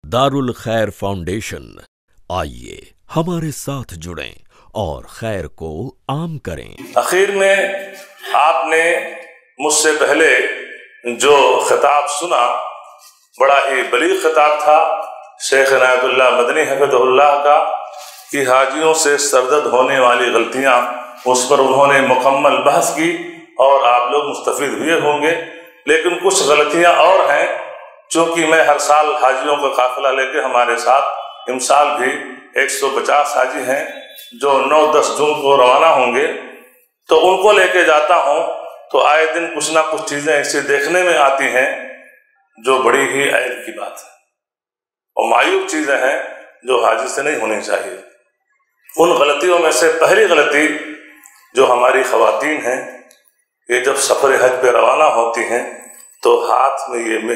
दारुलखैर foundation, आइए हमारे साथ जुड़ें और खैर को आम करें। आखिर में आपने मुझसे पहले जो खिताब सुना बड़ा ही बलीग खिताब था शेख अब्दुल मदनी हफिज़हुल्लाह का, कि हाजियों से सरदर्द होने वाली गलतियां, उस पर उन्होंने मुकम्मल बहस की और आप लोग मुस्तफीद हुए होंगे। लेकिन कुछ गलतियां और हैं, चूँकि मैं हर साल हाजियों का काफिला लेके हमारे साथ इमसाल भी 150 हाजी हैं जो 9-10 जून को रवाना होंगे, तो उनको लेके जाता हूँ तो आए दिन कुछ ना कुछ चीज़ें ऐसी देखने में आती हैं जो बड़ी ही ऐब की बात है और मायूब चीज़ें हैं जो हाजी से नहीं होनी चाहिए। उन गलतियों में से पहली गलती जो हमारी ख़वातीन हैं, ये जब सफ़र हज पे रवाना होती हैं तो हाथ में ये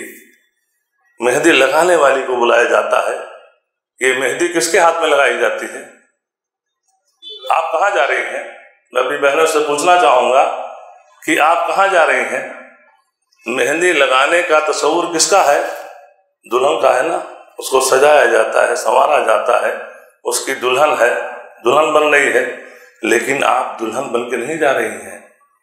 मेहंदी लगाने वाली को बुलाया जाता है। ये मेहंदी किसके हाथ में लगाई जाती है? आप कहाँ जा रही हैं? मैं अपनी बहनों से पूछना चाहूँगा कि आप कहाँ जा रही हैं? मेहंदी लगाने का तस्वुर किसका है? दुल्हन का है ना। उसको सजाया जाता है, संवारा जाता है, उसकी दुल्हन है, दुल्हन बन रही है। लेकिन आप दुल्हन बन के नहीं जा रही हैं,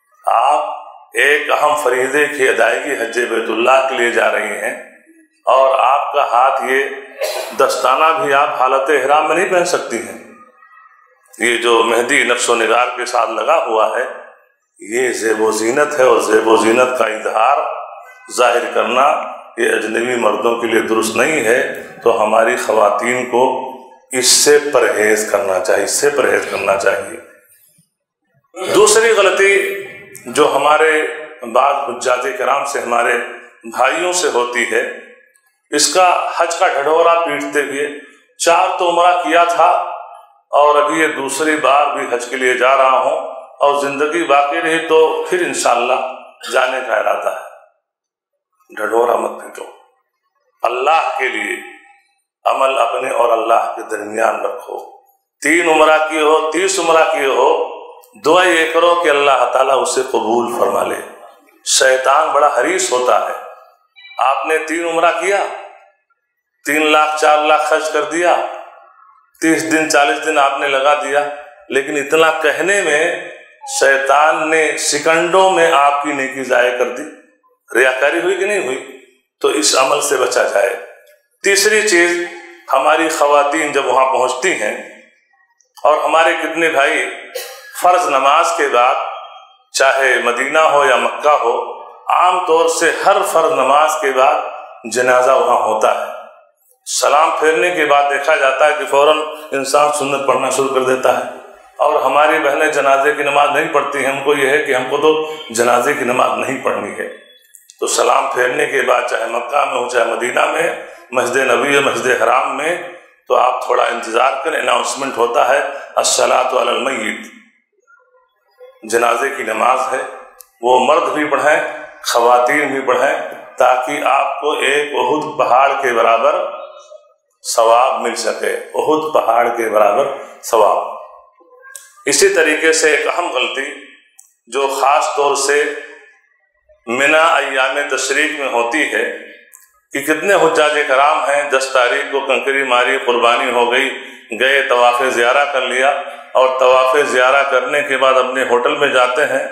आप एक अहम फरीज़े की अदायगी हज बैतुल्लाह के लिए जा रही हैं और आपका हाथ ये दस्ताना भी आप हालत इहराम में नहीं पहन सकती हैं। ये जो मेहंदी नक्शो निगार के साथ लगा हुआ है, ये ज़ेबो ज़ीनत है और ज़ेबो ज़ीनत का इजहार जाहिर करना ये अजनबी मर्दों के लिए दुरुस्त नहीं है। तो हमारी ख़वातीन को इससे परहेज़ करना चाहिए, इससे परहेज़ करना चाहिए। दूसरी गलती जो हमारे बाद हुज्जाज किराम से, हमारे भाइयों से होती है, इसका हज का ढढोरा पीटते हुए 4 तो उम्रा किया था और अभी ये दूसरी बार भी हज के लिए जा रहा हूँ और ज़िंदगी बाकी रही तो फिर इंशाअल्लाह जाने का इरादा है। ढढोरा मत पीटो, अल्लाह के लिए अमल अपने और अल्लाह के दरमियान रखो। 3 उम्रा की हो, 30 उम्रा की हो, दुआ ये करो कि अल्लाह ताला उसे कबूल फरमा ले। शैतान बड़ा हरीस होता है। आपने 3 उम्रा किया, 3 लाख 4 लाख खर्च कर दिया, 30 दिन 40 दिन आपने लगा दिया, लेकिन इतना कहने में शैतान ने सेकंडों में आपकी नेकी ज़ाया कर दी। रियाकारी हुई कि नहीं हुई? तो इस अमल से बचा जाए। तीसरी चीज़, हमारी ख़वातीन जब वहाँ पहुँचती हैं और हमारे कितने भाई फ़र्ज नमाज के बाद, चाहे मदीना हो या मक्का हो, आम तौर से हर फ़र्ज नमाज के बाद जनाजा वहाँ होता है। सलाम फेरने के बाद देखा जाता है कि फ़ौरन इंसान सुन्नत पढ़ना शुरू कर देता है और हमारी बहनें जनाजे की नमाज नहीं पढ़ती हैं। हमको यह है कि हमको तो जनाजे की नमाज नहीं पढ़नी है। तो सलाम फेरने के बाद चाहे मक्का में हो चाहे मदीना में, मस्जिद नबी या मस्जिद हराम में, तो आप थोड़ा इंतज़ार करें। अनाउंसमेंट होता है अस्सलातु अलल मय्यित, जनाजे की नमाज है, वो मर्द भी पढ़ें ख़वातीन भी पढ़ें, ताकि आपको एक उहुद पहाड़ के बराबर सवाब मिल सके। उहुद पहाड़ के बराबर सवाब। इसी तरीके से एक अहम गलती जो ख़ास तौर से मिना अय्याम तशरीक में होती है कि कितने हुज्जाज कराम हैं 10 तारीख को कंकरी मारी, कुर्बानी हो गई, गए तवाफ़े ज़ियारा कर लिया और तवाफ़े ज़ियारा करने के बाद अपने होटल में जाते हैं,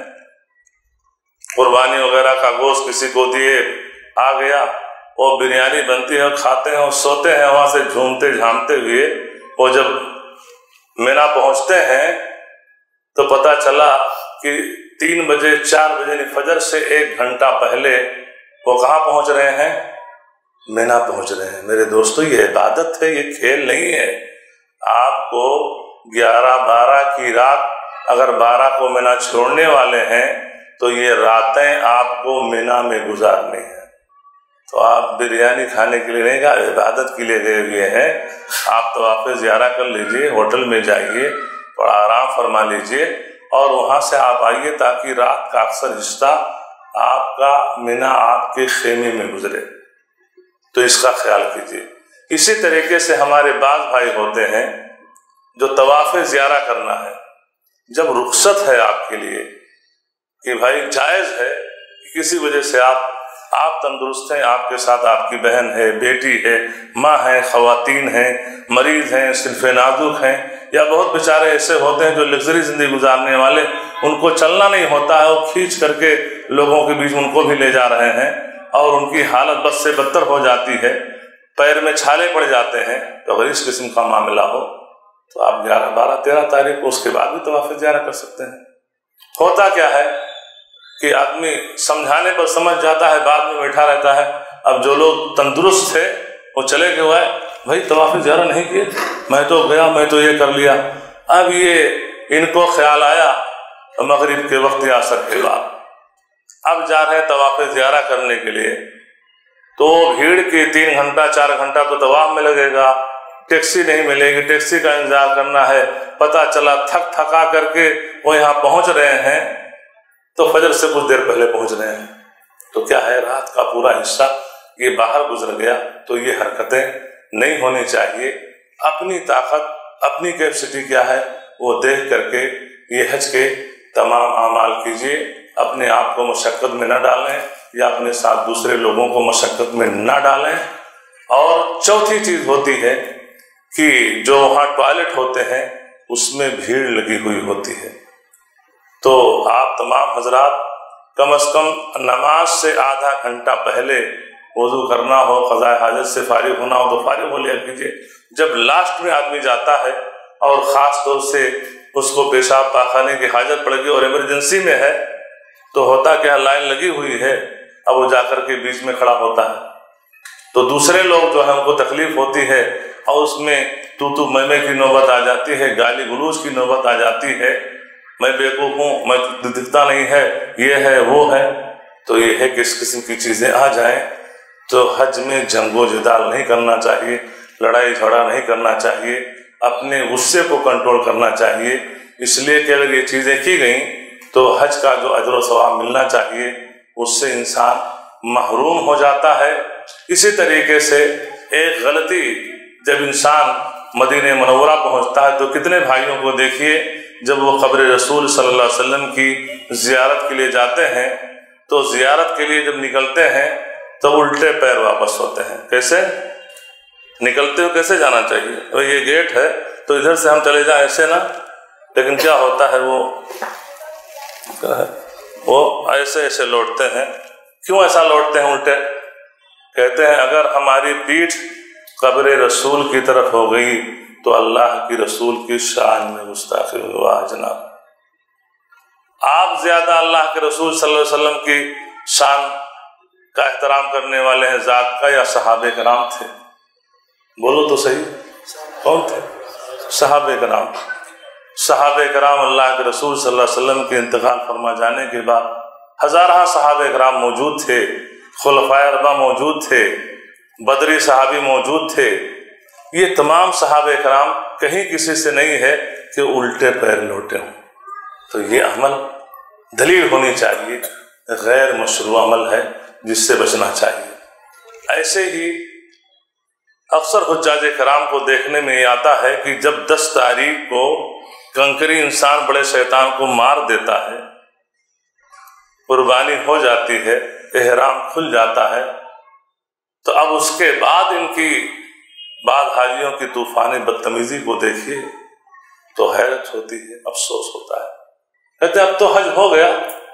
कुर्बानी वगैरह का गोश्त किसी को दिए, आ गया, वो बिरयानी बनती है, खाते हैं और सोते हैं। वहाँ से झूमते झामते हुए वो जब मिना पहुँचते हैं तो पता चला कि 3 बजे 4 बजे फजर से 1 घंटा पहले वो कहाँ पहुँच रहे हैं? मिना पहुँच रहे हैं। मेरे दोस्तों, ये इबादत है, ये खेल नहीं है। आपको 11-12 की रात, अगर 12 को मिना छोड़ने वाले हैं तो ये रातें आपको मिना में गुजारनी है। तो आप बिरयानी खाने के लिए नहीं गए, इबादत के लिए गए हुए हैं। आप तवाफ़े ज़ियारा कर लीजिए, होटल में जाइए, थोड़ा आराम फरमा लीजिए और वहाँ से आप आइए, ताकि रात का अक्सर हिस्सा आपका मिना आपके खेमे में गुजरे। तो इसका ख्याल कीजिए। इसी तरीके से हमारे बाज़ भाई होते हैं जो तवाफ़े ज़ियारा करना है, जब रुख्सत है आपके लिए कि भाई जायज़ है, किसी वजह से आप آپ تندرست ہیں، آپ کے ساتھ آپ کی بہن ہے، بیٹی ہے، ماں ہیں، خواتین ہیں، مریض ہیں، صنف نازک ہیں، یا بہت بیچارے ایسے ہوتے ہیں جو لگژری زندگی گزارنے والے، ان کو چلنا نہیں ہوتا ہے اور کھینچ کر کے لوگوں کے بیچ ان کو بھی لے جا رہے ہیں اور ان کی حالت بد سے بدتر ہو جاتی ہے، پیر میں چھالے پڑ جاتے ہیں۔ تو اگر اس قسم کا معاملہ ہو تو آپ 11، 12، 13 تاریخ کو اس کے بعد بھی طواف زیارہ کر سکتے ہیں۔ ہوتا کیا ہے کہ آدمی سمجھانے پر سمجھ جاتا ہے، بعد میں بیٹھا رہتا ہے۔ اب جو لوگ تندرست تھے وہ چلے گئے ہوئے، بھائی طواف زیارہ نہیں کیے، میں تو گیا، میں تو یہ کر لیا۔ اب یہ ان کو خیال آیا مغرب کے وقت یا عصر کے بعد، اب جا رہے ہیں طواف زیارہ کرنے کے لیے، تو بھیڑ کی 3 گھنٹہ 4 گھنٹہ تو طواف میں لگے گا، ٹیکسی نہیں ملے گی، ٹیکسی کا انتظار کرنا ہے، پتہ چلا تھک تھکا کر کے وہ یہاں پہنچ رہے ہیں تو فجر سے کچھ دیر پہلے پہنچ رہے ہیں، تو کیا ہے رات کا پورا حصہ یہ باہر گزر گیا۔ تو یہ حرکتیں نہیں ہونی چاہیے۔ اپنی طاقت، اپنی کیپیسٹی کیا ہے وہ دیکھ کر کے یہ حج کے تمام اعمال کیجیے، اپنے آپ کو مشقت میں نہ ڈالیں یا اپنے ساتھ دوسرے لوگوں کو مشقت میں نہ ڈالیں۔ اور چوتھی چیز ہوتی ہے کہ جو وہاں ٹوائلٹ ہوتے ہیں اس میں بھیڑ لگی ہوئی ہوتی ہے، تو آپ تمام حضرات کم از کم نماز سے آدھا گھنٹہ پہلے وضو کرنا ہو، قضاء حاجت سے فارغ ہونا ہو تو فارغ ہو لیا کیجیے۔ جب لاسٹ میں آدمی جاتا ہے اور خاص طور سے اس کو پیشاب پاخانے کی حاجت پڑ گئی اور ایمرجنسی میں ہے، تو ہوتا کیا لائن لگی ہوئی ہے، اب وہ جا کر کے بیچ میں کھڑا ہوتا ہے، تو دوسرے لوگ جو ہیں ان کو تکلیف ہوتی ہے اور اس میں تو میں کی نوبت آ جاتی ہے، گالی گلوچ کی نوبت آ جاتی ہے، میں بیوقوف ہوں، میں دکھتا نہیں ہے، یہ ہے وہ ہے۔ تو یہ ہے کہ اس قسم کی چیزیں آ جائیں تو حج میں جنگ و جدال نہیں کرنا چاہیے، لڑائی جھگڑا نہیں کرنا چاہیے، اپنے غصے کو کنٹرول کرنا چاہیے، اس لیے کہ اگر یہ چیزیں کی گئیں تو حج کا جو اجر و ثواب ملنا چاہیے اس سے انسان محروم ہو جاتا ہے۔ اسی طریقے سے ایک غلطی، جب انسان مدینہ منورہ پہنچتا ہے تو کتنے بھائیوں کو دیکھیے جب وہ قبر رسول صلی اللہ علیہ وسلم کی زیارت کے لیے جاتے ہیں تو زیارت کے لیے جب نکلتے ہیں تو الٹے پیر واپس ہوتے ہیں۔ کیسے نکلتے ہو، کیسے جانا چاہیے؟ یہ گیٹ ہے تو ادھر سے ہم چلے جائیں، ایسے نا، لیکن کیا ہوتا ہے وہ ایسے ایسے لوٹتے ہیں۔ کیوں ایسا لوٹتے ہیں الٹے؟ کہتے ہیں اگر ہماری پیٹھ قبر رسول کی طرف ہو گئی تو اللہ کی رسول کی شان میں گستاخی ہوئی۔ واہ جناب، آپ زیادہ اللہ کے رسول صلی اللہ علیہ وسلم کی شان کا احترام کرنے والے ہیں ذات کا یا صحابہ کرام تھے؟ بولو تو صحیح، کون تھے؟ صحابہ کرام۔ صحابہ کرام اللہ کے رسول صلی اللہ علیہ وسلم کے انتقال فرما جانے کے بعد ہزارہ صحابہ کرام موجود تھے، خلفائے اربعہ موجود تھے، بدری صحابی موجود تھے۔ یہ تمام صحابہ کرام کہیں کسی سے نہیں ہے کہ الٹے پیر لوٹے ہوں۔ تو یہ عمل دلیل ہونی چاہیے، غیر مشروع عمل ہے جس سے بچنا چاہیے۔ ایسے ہی اکثر حجاج کرام کو دیکھنے میں یہ آتا ہے کہ جب 10 تاریخ کو کنکری انسان بڑے شیطان کو مار دیتا ہے، قربانی ہو جاتی ہے، احرام کھل جاتا ہے، تو اب اس کے بعد ان کی بعض حاجیوں کی طوفانی بدتمیزی کو دیکھیے تو حیرت ہوتی ہے، افسوس ہوتا ہے۔ کہتے اب تو حج ہو گیا،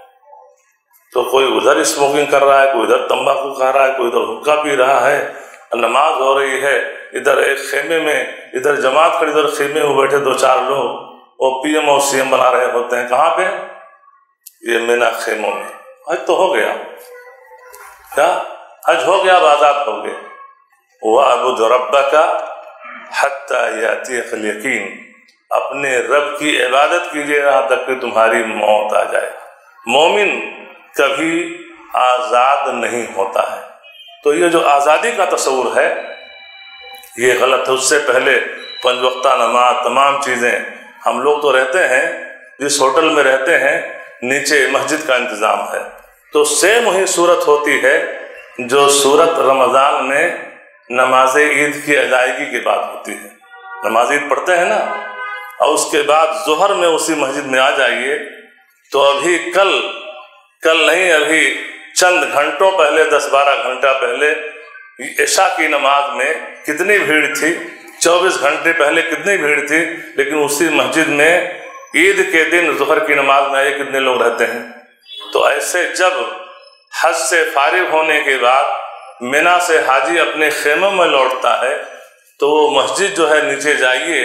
تو کوئی ادھر اسموکنگ کر رہا ہے، کوئی ادھر تمباکو کھا رہا ہے، کوئی ادھر حقہ پی رہا ہے، نماز ہو رہی ہے، ادھر ایک خیمے میں، ادھر جماعت کھڑی، ادھر خیمے میں بیٹھے 2-4 لوگ وہ پی ایم اور سی ایم بنا رہے ہوتے ہیں۔ کہاں پہ؟ یہ مینا خیموں میں۔ حج تو ہو گیا، کیا حج ہو گیا، آزاد ہو گئے۔ وَاعْبُدْ رَبَّكَ حَتَّى يَأْتِيَكَ الْيَقِينُ، اپنے رب کی عبادت کیجیے یہاں تک کہ تمہاری موت آ جائے۔ مومن کبھی آزاد نہیں ہوتا ہے۔ تو یہ جو آزادی کا تصور ہے یہ غلط ہے۔ اس سے پہلے 5 وقتہ نماز، تمام چیزیں، ہم لوگ تو رہتے ہیں جس ہوٹل میں رہتے ہیں نیچے مسجد کا انتظام ہے، تو سیم وہی صورت ہوتی ہے جو صورت رمضان میں نماز عید کی ادائیگی کی بات ہوتی ہے۔ نماز عید پڑھتے ہیں نا، اور اس کے بعد ظہر میں اسی مسجد میں آ جائیے تو ابھی کل نہیں، ابھی چند گھنٹوں پہلے 10-12 گھنٹہ پہلے عشاء کی نماز میں کتنی بھیڑ تھی، 24 گھنٹے پہلے کتنی بھیڑ تھی، لیکن اسی مسجد میں عید کے دن ظہر کی نماز میں آئے کتنے لوگ رہتے ہیں۔ تو ایسے جب حج سے فارغ ہونے کے بعد مینا سے حاجی اپنے خیموں میں لوٹتا ہے تو وہ مسجد جو ہے نیچے جائیے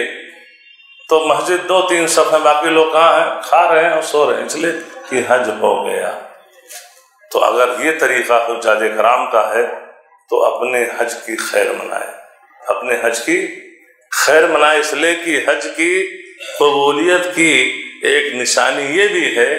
تو مسجد 2-3 صف ہیں، باقی لوگ کہاں ہیں؟ کھا رہے ہیں اور سو رہے ہیں، اس لیے کہ حج ہو گیا۔ تو اگر یہ طریقہ حجاج کرام کا ہے تو اپنے حج کی خیر منائے، اپنے حج کی خیر منائے، اس لیے کہ حج کی قبولیت کی ایک نشانی یہ بھی ہے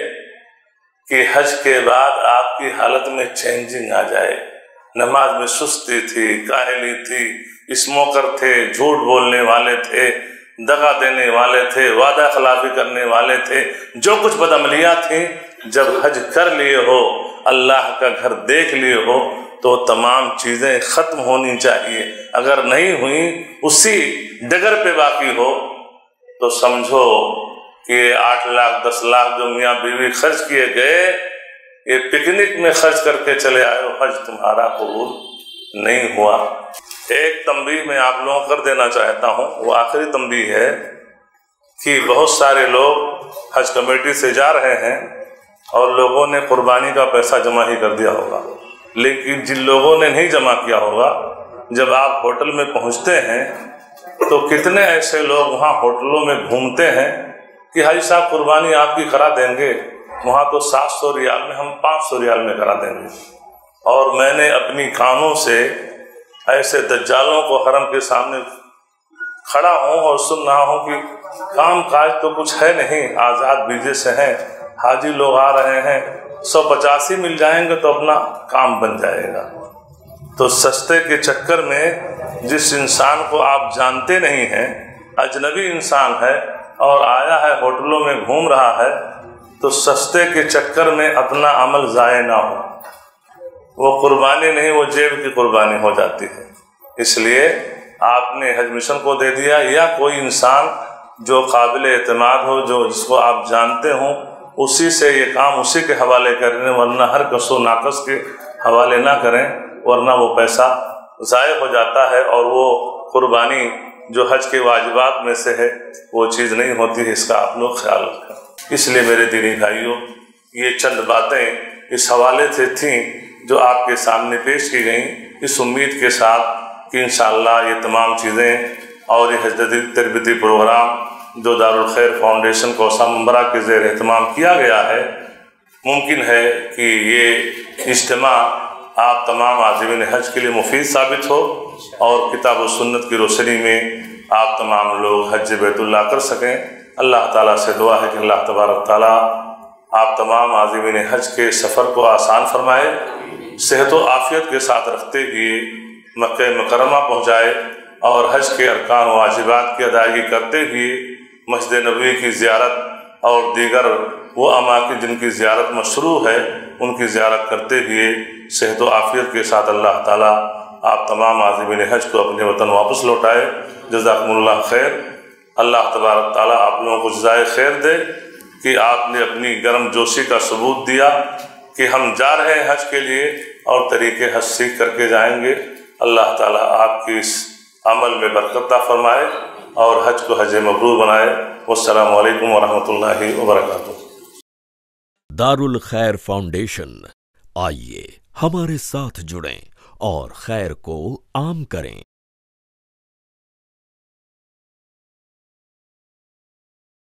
کہ حج کے بعد آپ کی حالت میں چینجنگ آ جائے۔ نماز میں سستی تھی، کاہلی تھی، اسموکر تھے، جھوٹ بولنے والے تھے، دغا دینے والے تھے، وعدہ خلافی کرنے والے تھے، جو کچھ بدعملیاں تھیں، جب حج کر لیے ہو، اللہ کا گھر دیکھ لیے ہو تو تمام چیزیں ختم ہونی چاہیے۔ اگر نہیں ہوئیں، اسی ڈگر پہ باقی ہو تو سمجھو کہ 8 لاکھ 10 لاکھ جو میاں بیوی خرچ کیے گئے، یہ پکنک میں خرچ کر کے چلے آئے ہو، حج تمہارا قبول نہیں ہوا۔ ایک تنبیہ میں آپ لوگوں کو کر دینا چاہتا ہوں، وہ آخری تنبیہ ہے کہ بہت سارے لوگ حج کمیٹی سے جا رہے ہیں اور لوگوں نے قربانی کا پیسہ جمع ہی کر دیا ہوگا، لیکن جن لوگوں نے نہیں جمع کیا ہوگا، جب آپ ہوٹل میں پہنچتے ہیں تو کتنے ایسے لوگ وہاں ہوٹلوں میں گھومتے ہیں کہ حاجی صاحب قربانی آپ کی کرا دیں گے، وہاں تو 700 ریال میں، ہم 500 ریال میں کرا دیں گے۔ اور میں نے اپنی کانوں سے ایسے دجالوں کو حرم کے سامنے کھڑا ہوں اور سن رہا ہوں کہ کام کاج تو کچھ ہے نہیں، آزاد ویزے سے ہیں، حاجی لوگ آ رہے ہیں، 185 مل جائیں گے تو اپنا کام بن جائے گا۔ تو سستے کے چکر میں جس انسان کو آپ جانتے نہیں ہیں، اجنبی انسان ہے اور آیا ہے ہوٹلوں میں گھوم رہا ہے، تو سستے کے چکر میں اپنا عمل ضائع نہ ہو، وہ قربانی نہیں، وہ جیب کی قربانی ہو جاتی ہے۔ اس لیے آپ نے حج مشن کو دے دیا، یا کوئی انسان جو قابل اعتماد ہو، جو جس کو آپ جانتے ہوں، اسی سے یہ کام اسی کے حوالے کریں، ورنہ ہر کس و ناقص کے حوالے نہ کریں، ورنہ وہ پیسہ ضائع ہو جاتا ہے اور وہ قربانی جو حج کے واجبات میں سے ہے وہ چیز نہیں ہوتی ہے۔ اس کا آپ لوگ خیال رکھیں۔ اس لیے میرے دینی بھائیوں، یہ چند باتیں اس حوالے سے تھیں جو آپ کے سامنے پیش کی گئیں، اس امید کے ساتھ کہ انشاءاللہ یہ تمام چیزیں اور یہ حج تربیتی پروگرام جو دارالخیر فاؤنڈیشن کو سمبرا کے زیر اہتمام کیا گیا ہے، ممکن ہے کہ یہ اجتماع آپ تمام عازمین حج کے لیے مفید ثابت ہو اور کتاب و سنت کی روشنی میں آپ تمام لوگ حج بیت اللہ کر سکیں۔ اللہ تعالیٰ سے دعا ہے کہ اللہ تبارک تعالیٰ آپ تمام عازمین حج کے سفر کو آسان فرمائے، صحت و عافیت کے ساتھ رکھتے ہوئے مکہ مکرمہ پہنچائے اور حج کے ارکان و واجبات کی ادائیگی کرتے ہوئے مسجد نبوی کی زیارت اور دیگر وہ اماکن جن کی زیارت مشروع ہے ان کی زیارت کرتے ہوئے صحت و عافیت کے ساتھ اللہ تعالیٰ آپ تمام عازمین حج کو اپنے وطن واپس لوٹائے۔ جزاکم اللہ خیر۔ اللہ تبارک تعالیٰ آپ لوگوں کو جزائے خیر دے کہ آپ نے اپنی گرم جوشی کا ثبوت دیا کہ ہم جا رہے ہیں حج کے لیے اور طریقے حج سیکھ کر کے جائیں گے۔ اللہ تعالیٰ آپ کی اس عمل میں برکت عطا فرمائے اور حج کو حج مبرور بنائے۔ والسلام علیکم ورحمۃ اللہ وبرکاتہ۔ دارالخیر فاؤنڈیشن، آئیے ہمارے ساتھ جڑیں اور خیر کو عام کریں۔